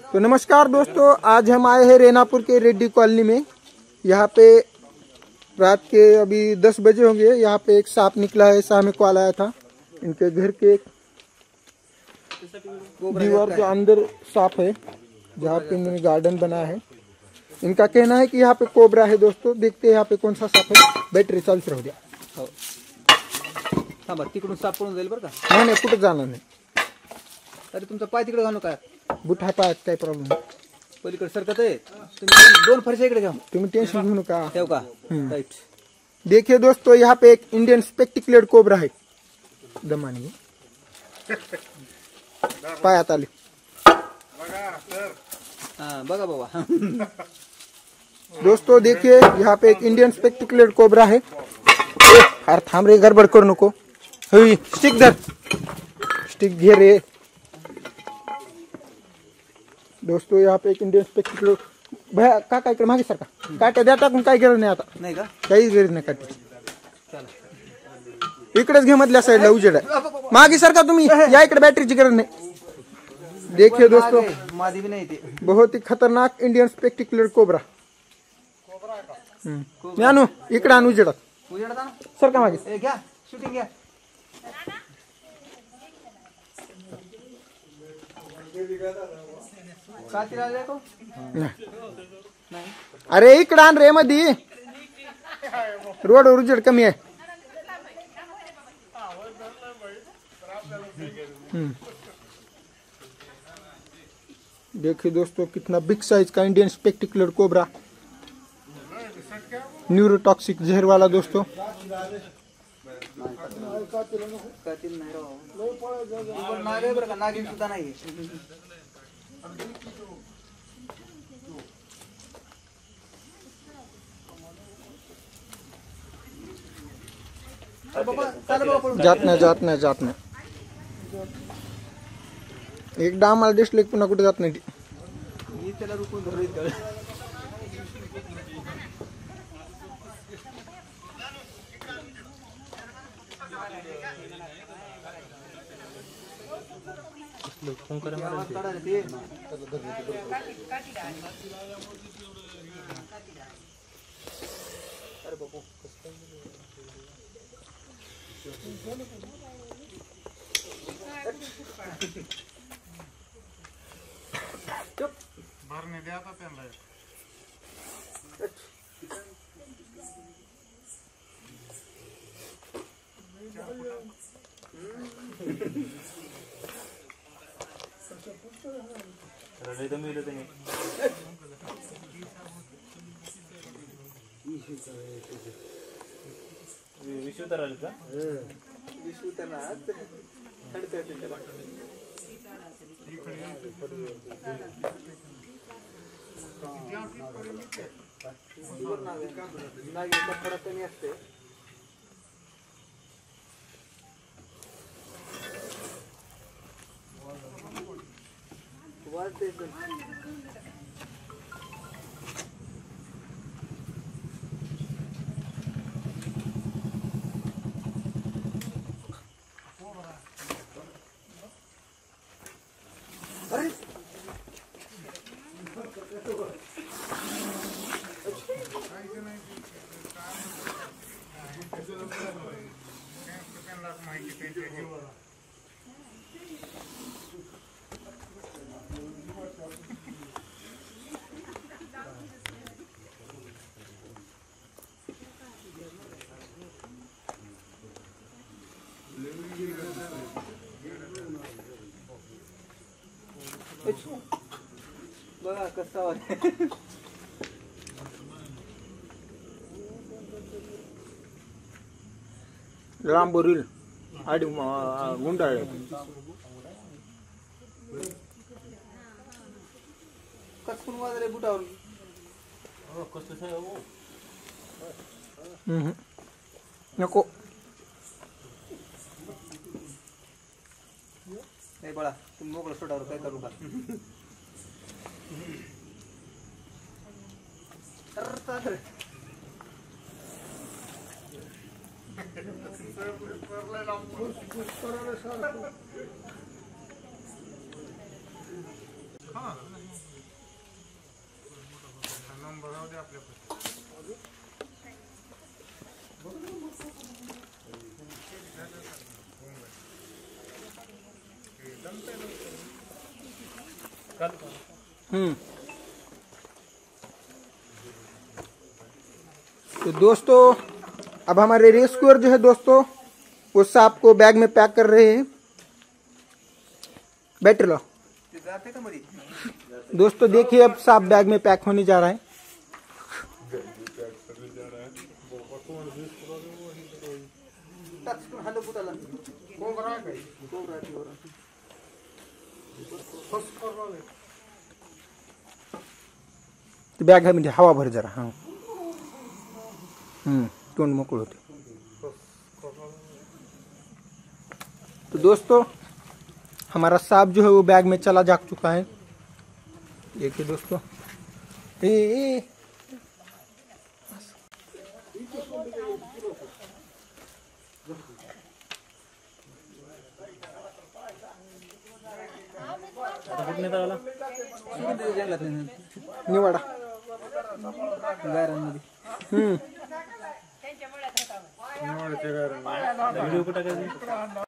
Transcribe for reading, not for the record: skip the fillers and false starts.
तो नमस्कार दोस्तों, आज हम आए हैं रेनापुर के रेड्डी कॉलोनी में। यहाँ पे रात के अभी 10 बजे होंगे। यहाँ पे एक सांप निकला है, सामने कॉल आया था। इनके घर के दीवार के अंदर सांप है, जहाँ पे इन्होंने गार्डन बना है। इनका कहना है कि यहाँ पे कोबरा है। दोस्तों देखते हैं यहाँ पे कौन सा सांप है। बैटरी चालू राहू द्या। तिकडून साप पळून जाईल बरं का? नाही कुठे जाणार नाही। अरे तुमचा पाय तिकडे घालू काय? बुठा पायात काही प्रॉब्लेम नाही। पलीकडे सरकत आहे। तुम्ही दोन फरशा इकडे घ्या। तुम्ही टेंशन घेऊ नका। ठेव का? राईट। देखिए दोस्तों, यहाँ पे एक इंडियन स्पेक्टिकुलर कोबरा है। दमानी पायात आले। बघा बाबा। दोस्तों देखिए, यहाँ पे एक इंडियन स्पेक्टिकुलर कोबरा है। अरे थांब रे, गड़बड़ करू नको। स्टिक धर, स्टिक घे रे। दोस्तों यहाँ पे एक इंडियन स्पेक्टिकुलर भैया काका इकडे मागे सारखा काट्या द्या टाकून, काही गरज नाही आता। नाही का? काहीच गरज नाही काट्याची। इकडेच घे मधल्या साईडला उजेड आहे। मागे सारखा तुम्ही या इकडे, बॅटरीची गरज नाही। देखिए दोस्तों, मादी भी नहीं थी। बहुत ही खतरनाक इंडियन स्पेक्टिकुलर कोबरा। आणू इकडे, आणू उजेडात उजेडता ना सर का मागे। घ्या शूटिंग घ्या। अरे इकडे आण रे, मध्ये रोडवर उजेड कमी आहे। देखिए दोस्तों, कितना बिग साइज का इंडियन स्पेक्टिकुलर कोबरा, न्यूरोटॉक्सिक जहर वाला। दोस्तों नागिन सुद्धा नाही। जात नाही। एकदा आम्हाला दिसले पुन्हा कुठे जात नाही। मी त्याला रुकून धरले। भरने द्या आता त्यांना। बघा कसा लांबोरील आडी गुंडाळ कचकून वाजले बुटावर। नको नाही बाळा, तुम्ही मोकळं सोडावर काय करू का? हाँ नंबर राहू दे आपल्याकडे. तो दोस्तों अब हमारे रेस्क्यूअर जो है दोस्तों वो सांप को बैग में पैक कर रहे हैं. बैठ लो दोस्तों. देखिए अब सांप बैग में पैक होने जा रहा है. बॅग मध्ये हवा भर जरा. हाँ तोंड मोकळ होते. तो दोस्तों हमारा सांप जो है वो बैग में चला जा चुका है. देखिए दोस्तों. ए निवाडा निवडचे गारण. व्हिडिओ कुठं काय